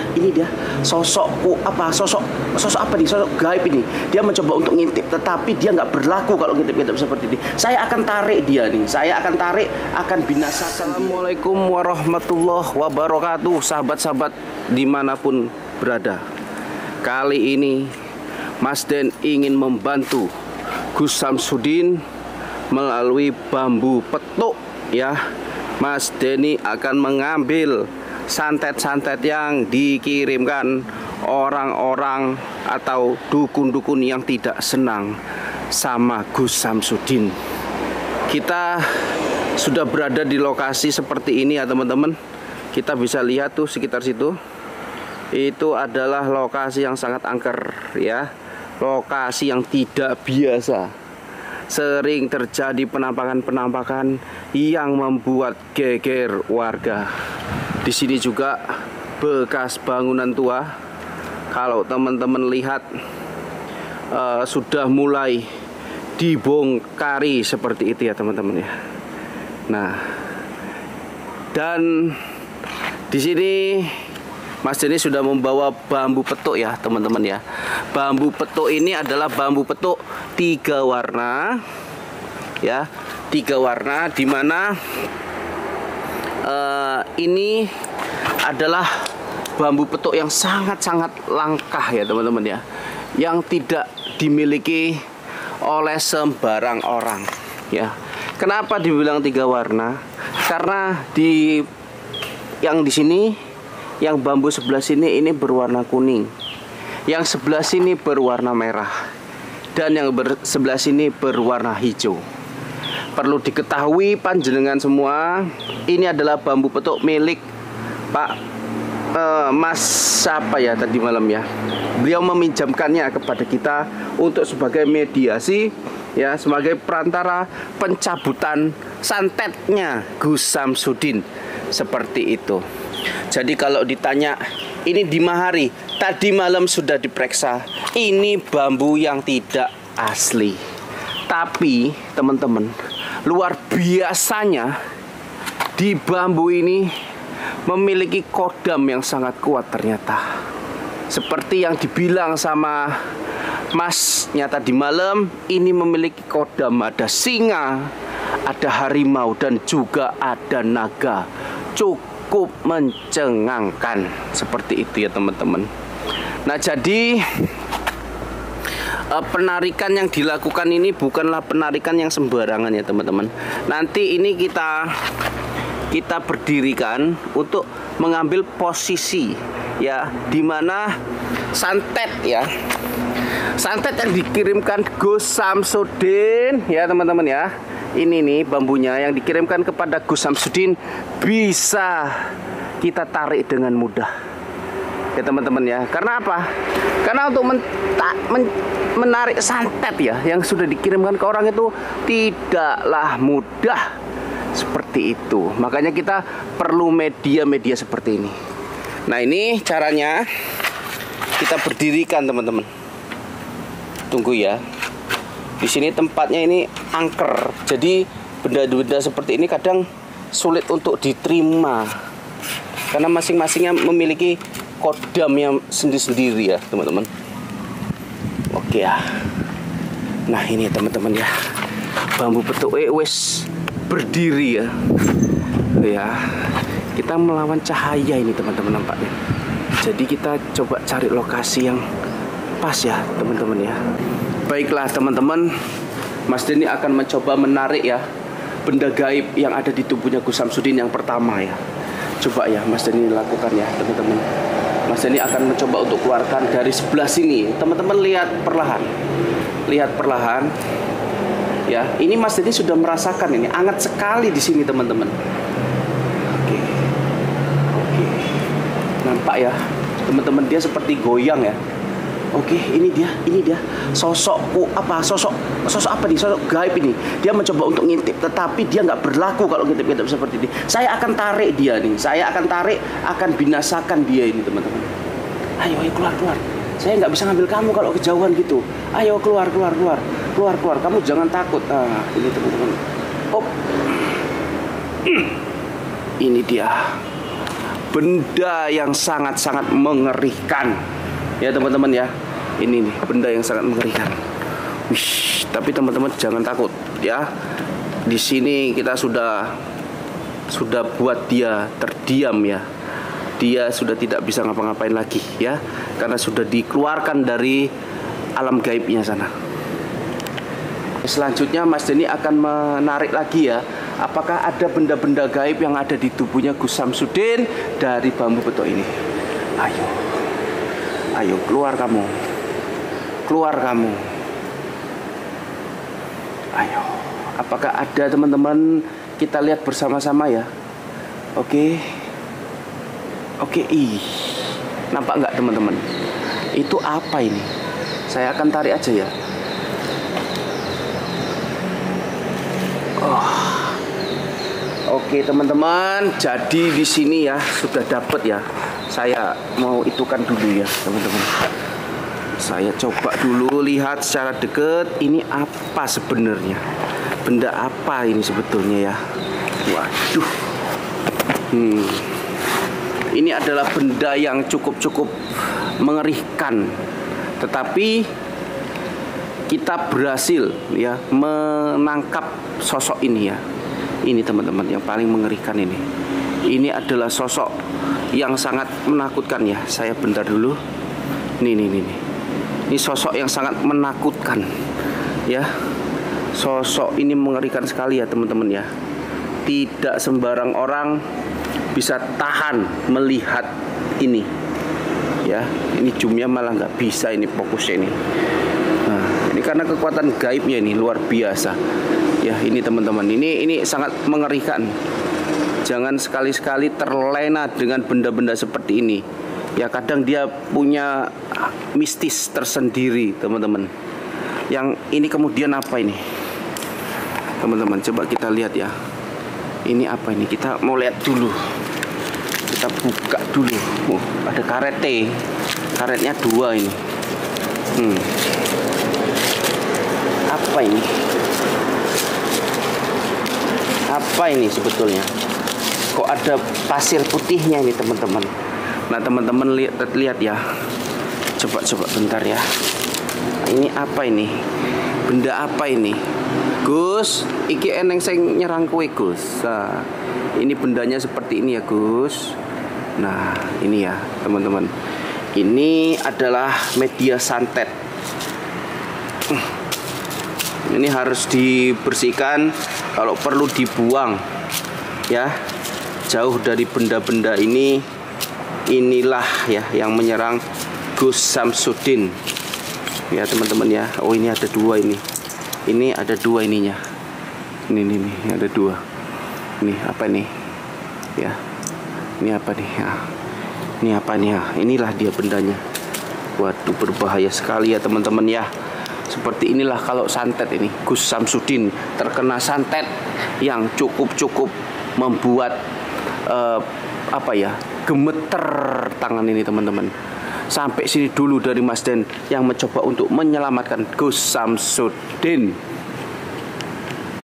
Ini dia sosok apa nih, sosok gaib ini. Dia mencoba untuk ngintip, tetapi dia nggak berlaku kalau ngintip-ngintip seperti ini. Saya akan tarik dia nih, akan binasakan. Assalamualaikum warahmatullahi wabarakatuh, sahabat-sahabat dimanapun berada. Kali ini Mas Den ingin membantu Gus Samsudin melalui bambu petuk ya. Mas Denny akan mengambil santet-santet yang dikirimkan orang-orang atau dukun-dukun yang tidak senang sama Gus Samsudin. Kita sudah berada di lokasi seperti ini ya teman-teman. Kita bisa lihat tuh sekitar situ. Itu adalah lokasi yang sangat angker ya. Lokasi yang tidak biasa. Sering terjadi penampakan-penampakan yang membuat geger warga. Di sini juga bekas bangunan tua. Kalau teman-teman lihat sudah mulai dibongkari seperti itu ya teman-teman ya. Nah, dan di sini Mas Denny sudah membawa bambu petuk ya teman-teman ya. Bambu petuk ini adalah bambu petuk 3 warna ya, 3 warna, dimana ini adalah bambu petuk yang sangat-sangat langka ya teman-teman ya, yang tidak dimiliki oleh sembarang orang ya. Kenapa dibilang 3 warna? Karena yang di sini, yang bambu sebelah sini ini berwarna kuning, yang sebelah sini berwarna merah, dan yang sebelah sini berwarna hijau. Perlu diketahui panjenengan semua, ini adalah bambu petuk milik Pak Mas siapa ya tadi malam ya. Beliau meminjamkannya kepada kita untuk sebagai mediasi ya, sebagai perantara pencabutan santetnya Gus Samsudin seperti itu. Jadi kalau ditanya ini di mahari, tadi malam sudah diperiksa, ini bambu yang tidak asli. Tapi teman-teman, luar biasanya di bambu ini memiliki kodam yang sangat kuat ternyata. Seperti yang dibilang sama Masnya tadi malam, ini memiliki kodam, ada singa, ada harimau, dan juga ada naga. Cukup mencengangkan seperti itu ya teman-teman. Nah, jadi penarikan yang dilakukan ini bukanlah penarikan yang sembarangan ya teman-teman. Nanti ini kita berdirikan untuk mengambil posisi ya, dimana santet ya, santet yang dikirimkan Gus Samsudin ya teman-teman ya. Ini nih bambunya yang dikirimkan kepada Gus Samsudin bisa kita tarik dengan mudah ya teman-teman ya. Karena apa? Karena untuk menarik santet ya yang sudah dikirimkan ke orang itu tidaklah mudah seperti itu. Makanya kita perlu media-media seperti ini. Nah, ini caranya kita berdirikan teman-teman. Tunggu ya. Di sini tempatnya ini angker, jadi benda-benda seperti ini kadang sulit untuk diterima karena masing-masingnya memiliki kodam yang sendiri-sendiri ya teman-teman. Oke ya. Nah, ini teman-teman ya, bambu petuk wes berdiri ya. Ya, kita melawan cahaya ini teman-teman nampaknya. Jadi kita coba cari lokasi yang pas ya teman-teman ya. Baiklah teman-teman, Mas Denny akan mencoba menarik ya benda gaib yang ada di tubuhnya Gus Samsudin yang pertama ya. Coba ya Mas Denny lakukan ya teman-teman. Mas Denny akan mencoba untuk keluarkan dari sebelah sini. Teman-teman lihat perlahan. Lihat perlahan. Ya, ini Mas Denny sudah merasakan ini hangat sekali di sini teman-teman. Oke. Oke. Nampak ya teman-teman, dia seperti goyang ya. Oke, ini dia sosok apa nih, sosok gaib ini. Dia mencoba untuk ngintip, tetapi dia nggak berlaku kalau ngintip-ngintip seperti ini. Saya akan tarik dia nih, akan binasakan dia ini teman-teman. Ayo keluar. Saya nggak bisa ngambil kamu kalau kejauhan gitu. Ayo keluar. Kamu jangan takut. Nah, ini teman-teman. Oh, ini dia benda yang sangat-sangat mengerikan ya teman-teman ya. Ini nih benda yang sangat mengerikan. Wih, tapi teman-teman jangan takut ya. Di sini kita sudah buat dia terdiam ya. Dia sudah tidak bisa ngapa-ngapain lagi ya, karena sudah dikeluarkan dari alam gaibnya sana. Selanjutnya Mas Denny akan menarik lagi ya, apakah ada benda-benda gaib yang ada di tubuhnya Gus Samsudin dari bambu betok ini. Ayo keluar kamu, keluar kamu. Ayo, apakah ada teman-teman? Kita lihat bersama-sama ya. Oke, nampak nggak teman-teman? Itu apa ini? Saya akan tarik aja ya. Oke teman-teman, jadi di sini ya sudah dapet ya. Saya mau itukan dulu ya teman-teman. Saya coba dulu lihat secara deket. Ini apa sebenarnya? Benda apa ini sebetulnya ya? Waduh. Ini adalah benda yang cukup mengerikan. Tetapi kita berhasil ya menangkap sosok ini ya. Ini teman-teman yang paling mengerikan ini. Ini adalah sosok yang sangat menakutkan ya. Saya bentar dulu. Nih. Ini sosok yang sangat menakutkan ya. Sosok ini mengerikan sekali ya teman-teman ya. Tidak sembarang orang bisa tahan melihat ini ya. Ini zoomnya malah nggak bisa ini fokusnya ini. Nah, ini karena kekuatan gaibnya ini luar biasa ya. Ini teman-teman, ini sangat mengerikan. Jangan sekali-sekali terlena dengan benda-benda seperti ini ya. Kadang dia punya mistis tersendiri teman-teman. Yang ini kemudian apa ini teman-teman? Coba kita lihat ya. Ini apa ini? Kita mau lihat dulu. Kita buka dulu. Ada karete. Karetnya 2 ini. Apa ini? Apa ini sebetulnya? Kok ada pasir putihnya ini teman-teman? Nah teman-teman lihat ya. Coba bentar ya. Ini apa ini? Benda apa ini? Gus, iki eneng sing nyerang kowe Gus. Nah, ini bendanya seperti ini ya Gus. Nah ini ya teman-teman. Ini adalah media santet. Ini harus dibersihkan, kalau perlu dibuang ya, jauh dari benda-benda ini. Inilah ya yang menyerang Gus Samsudin ya teman-teman ya. Oh ini ada 2 ini. Ini ada 2 ininya. Ini ada 2. Ini apa nih ya? Ini apa nih ya? Ini apa nih ya? Inilah dia bendanya. Waduh, berbahaya sekali ya teman-teman ya. Seperti inilah kalau santet ini. Gus Samsudin terkena santet yang cukup membuat gemeter tangan ini teman-teman. Sampai sini dulu dari Mas Den yang mencoba untuk menyelamatkan Gus Samsudin.